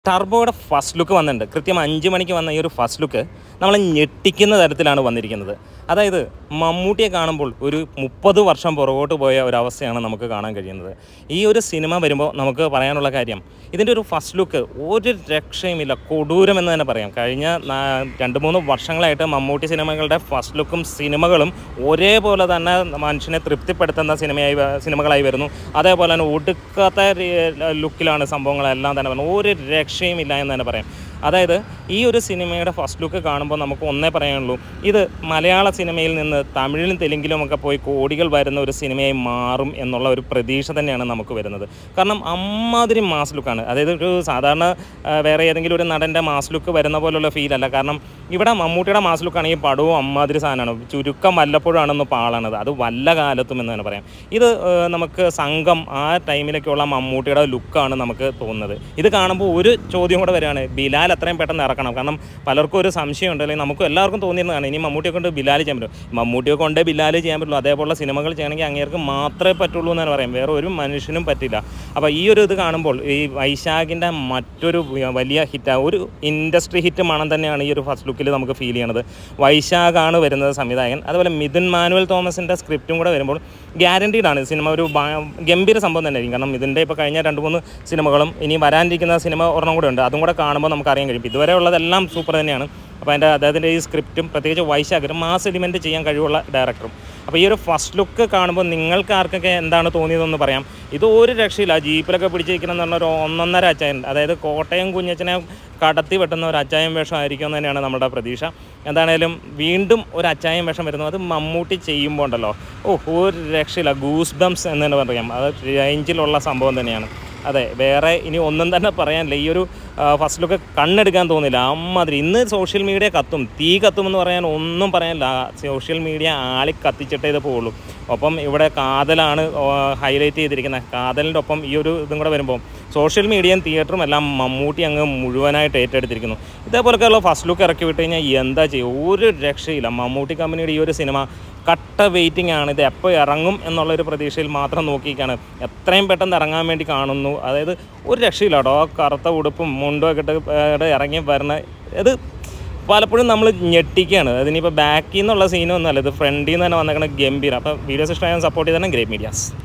ടർബോയുടെ first look വന്നിട്ടുണ്ട്. കൃത്യം 5 മണിക്ക് വന്ന ഈ ഒരു ഫസ്റ്റ് ലുക്ക് നമ്മളെ ഞെട്ടിക്കുന്ന തരത്തിലാണ് വന്നിരിക്കുന്നത്. അതായത് മമ്മൂട്ടിയെ കാണുമ്പോൾ ഒരു 30 വർഷം പുറകോട്ട് പോയ ഒരവസ്ഥയാണ് നമുക്ക് കാണാൻ കഴിയുന്നത്. ഈ ഒരു സിനിമ വരുമ്പോൾ നമുക്ക് പറയാനുള്ള കാര്യം, ഇതിൻ്റെ ഒരു ഫസ്റ്റ് ലുക്ക് ഒരു രക്ഷയുമില്ല, കൊടൂരമെന്ന് തന്നെ പറയാം. കഴിഞ്ഞ 2-3 വർഷങ്ങളായിട്ട് മമ്മൂട്ടി സിനിമകളുടെ ഫസ്റ്റ് ലുക്കും സിനിമകളും ഒരേപോലെ തന്നെ മനുഷ്യനെ തൃപ്തിപ്പെടുത്തുന്ന സിനിമകളായി വരുന്നു. അതേപോലെ തന്നെ ഒടുക്കാത്ത ലുക്കിലാണ് സംഭവങ്ങളെല്ലാം തന്നെ വരുന്നത്. ഒരു രക്ഷയുമില്ല എന്ന് തന്നെ പറയാം. അതായത് ഈ ഒരു സിനിമയുടെ ഫസ്റ്റ് ലുക്ക് കാണുമ്പോൾ നമുക്ക് ഒന്നേ പറയാനുള്ളൂ, ഇത് മലയാള സിനിമയിൽ നിന്ന് തമിഴിലും തെലുങ്കിലും പോയി കോടികൾ വരുന്ന ഒരു സിനിമയായി മാറും എന്നുള്ള ഒരു പ്രതീക്ഷ തന്നെയാണ് നമുക്ക് വരുന്നത്. കാരണം അമ്മാതിരി മാസ് ലുക്കാണ്. അതായത് ഒരു സാധാരണ വേറെ ഏതെങ്കിലും ഒരു നടൻ്റെ മാസ് ലുക്ക് വരുന്ന പോലുള്ള ഫീലല്ല. കാരണം ഇവിടെ മമ്മൂട്ടിയുടെ മാസ് ലുക്കാണെങ്കിൽ പടവും അമ്മാതിരി സാധനമാണ്. ചുരുക്കം വല്ലപ്പോഴാണെന്ന് പാളാണത്, അത് വല്ല കാലത്തും എന്ന് തന്നെ പറയാം. ഇത് നമുക്ക് സംഘം ആ ടൈമിലൊക്കെയുള്ള മമ്മൂട്ടിയുടെ ലുക്കാണ് നമുക്ക് തോന്നുന്നത്. ഇത് കാണുമ്പോൾ ഒരു ചോദ്യം കൂടെ വരികയാണ്, ബിലാൽ അത്രയും പെട്ടെന്ന് ഇറക്കണം. കാരണം പലർക്കും ഒരു സംശയമുണ്ട്, അല്ലെങ്കിൽ നമുക്ക് എല്ലാവർക്കും തോന്നിയിരുന്നതാണ് ഇനി മമ്മൂട്ടിയെ കൊണ്ട് ബിലാൽ ചെയ്യാൻ പറ്റും, മമ്മൂട്ടിയെ കൊണ്ട് ബിലാൽ ചെയ്യാൻ പറ്റുള്ളൂ. അതേപോലെ സിനിമകൾ ചെയ്യണമെങ്കിൽ അങ്ങേർക്ക് മാത്രമേ പറ്റുള്ളൂ എന്ന് തന്നെ പറയാം, വേറെ ഒരു മനുഷ്യനും പറ്റില്ല. അപ്പോൾ ഈ ഒരു ഇത് കാണുമ്പോൾ ഈ വൈശാഖിൻ്റെ മറ്റൊരു വലിയ ഹിറ്റ്, ഒരു ഇൻഡസ്ട്രി ഹിറ്റ് മണം തന്നെയാണ് ഈ ഒരു ഫസ്റ്റ് ലുക്കിൽ നമുക്ക് ഫീൽ ചെയ്യണത്. വൈശാഖാണ് വരുന്നത് സംവിധായകൻ. അതുപോലെ മിഥുൻ മാനുവൽ തോമസിൻ്റെ സ്ക്രിപ്റ്റും കൂടെ വരുമ്പോൾ ഗ്യാരണ്ടീഡാണ് സിനിമ ഒരു ഗംഭീര സംഭവം തന്നെ ആയിരിക്കും. കാരണം ഇതിൻ്റെ ഇപ്പോൾ കഴിഞ്ഞ 2-3 സിനിമകളും ഇനി വരാനിരിക്കുന്ന സിനിമ ഒരെണ്ണം കൂടെ ഉണ്ട്, അതും കൂടെ കാണുമ്പോൾ നമുക്ക് അറിയാൻ കഴിയും. ഇതുവരെ ഉള്ളതെല്ലാം സൂപ്പർ തന്നെയാണ്. അപ്പോൾ അദ്ദേഹത്തിൻ്റെ ഈ സ്ക്രിപ്റ്റും പ്രത്യേകിച്ച് വൈശാഖനും മാസ് എലിമെൻറ്റ് ചെയ്യാൻ കഴിവുള്ള ഡയറക്ടറും. അപ്പോൾ ഈ ഒരു ഫസ്റ്റ് ലുക്ക് കാണുമ്പോൾ നിങ്ങൾക്ക് ആർക്കൊക്കെ എന്താണ് തോന്നിയതെന്ന് പറയാം. ഇത് ഒരു രക്ഷയില്ല, ജീപ്പിലൊക്കെ പിടിച്ചിരിക്കണമെന്ന് പറഞ്ഞ ഒരു 1.5 അച്ചായൻ, അതായത് കോട്ടയം കുഞ്ഞച്ചനെ കടത്തി വെട്ടുന്ന ഒരു അച്ചായൻ വേഷം ആയിരിക്കും എന്ന് തന്നെയാണ് നമ്മുടെ പ്രതീക്ഷ. എന്താണേലും വീണ്ടും ഒരു അച്ചായൻ വേഷം വരുന്നു, അത് മമ്മൂട്ടി ചെയ്യുമ്പോൾ ഉണ്ടല്ലോ, ഒരു രക്ഷയില്ല, ഗൂസ് ബംസ് എന്ന് തന്നെ പറയാം. അത് റേഞ്ചിലുള്ള സംഭവം തന്നെയാണ്. അതെ, വേറെ ഇനി ഒന്നും തന്നെ പറയാനില്ല. ഈ ഒരു ഫസ്റ്റ് ലുക്ക് കണ്ണെടുക്കാൻ തോന്നില്ല, അമ്മാതിരി. ഇന്ന് സോഷ്യൽ മീഡിയ കത്തും, തീ കത്തുമെന്ന് പറയാൻ ഒന്നും പറയാനില്ല. സോഷ്യൽ മീഡിയ ആളി കത്തിച്ചിട്ടേ ഇത് പോകുള്ളൂ. ഒപ്പം ഇവിടെ കാതലാണ് ഹൈലൈറ്റ് ചെയ്തിരിക്കുന്നത്. കാതലിൻ്റെ ഒപ്പം ഈ ഒരു ഇതും കൂടെ വരുമ്പോൾ സോഷ്യൽ മീഡിയയും തിയേറ്ററും എല്ലാം മമ്മൂട്ടി അങ്ങ് മുഴുവനായിട്ട് ഏറ്റെടുത്തിരിക്കുന്നു. ഇതേപോലെയൊക്കെയുള്ള ഫസ്റ്റ് ലുക്ക് ഇറക്കി വിട്ട് കഴിഞ്ഞാൽ എന്താ ചെയ്യുക, ഒരു രക്ഷയില്ല. മമ്മൂട്ടി കമ്പനിയുടെ ഈ ഒരു സിനിമ കട്ട വെയിറ്റിംഗ് ആണ്. ഇത് എപ്പോൾ ഇറങ്ങും എന്നുള്ളൊരു പ്രതീക്ഷയിൽ മാത്രം നോക്കിയിരിക്കുകയാണ്. എത്രയും പെട്ടെന്ന് ഇറങ്ങാൻ വേണ്ടി കാണുന്നു. അതായത് ഒരു രക്ഷയില്ല കേട്ടോ, കറുത്ത ഉടുപ്പും മുണ്ടും ഒക്കെ ഇട്ട് ഇറങ്ങി വരുന്ന ഇത് പലപ്പോഴും നമ്മൾ ഞെട്ടിക്കുകയാണ്. അതിനിപ്പോൾ ബാക്കിൽ നിന്നുള്ള സീനൊന്നും അല്ല, ഇത് ഫ്രണ്ടിൽ നിന്ന് തന്നെ വന്നേക്കണ ഗംഭീരം. അപ്പോൾ വീഡിയോസ് ഇഷ്ടമായാൽ സപ്പോർട്ട് ചെയ്താൽ ഗ്രേറ്റ് മീഡിയാസ്.